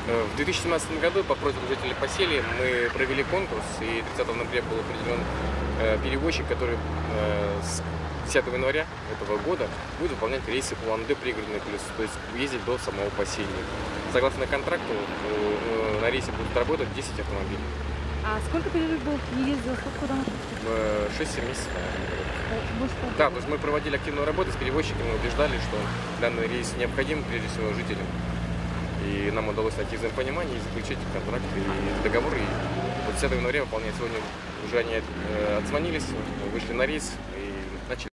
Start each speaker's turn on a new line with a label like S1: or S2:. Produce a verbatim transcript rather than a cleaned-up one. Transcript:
S1: В две тысячи семнадцатом году по просьбе жителей Поселия мы провели конкурс, и тридцатого ноября был определен э, перевозчик, который э, с десятого января этого года будет выполнять рейсы Улан-Удэ пригородный плюс, то есть ездить до самого Поселия. Согласно контракту, э, на рейсе будут работать десять автомобилей.
S2: А сколько перерывов не ездил? Сколько куда
S1: Э, шесть-семь месяцев, наверное. Да, то есть мы проводили активную работу с перевозчиками, убеждали, что данный рейс необходим прежде всего жителям. И нам удалось найти взаимопонимание и заключить контракт и договор. И вот десятого января выполнять сегодня уже они э, отзвонились, вышли на рейс и начали.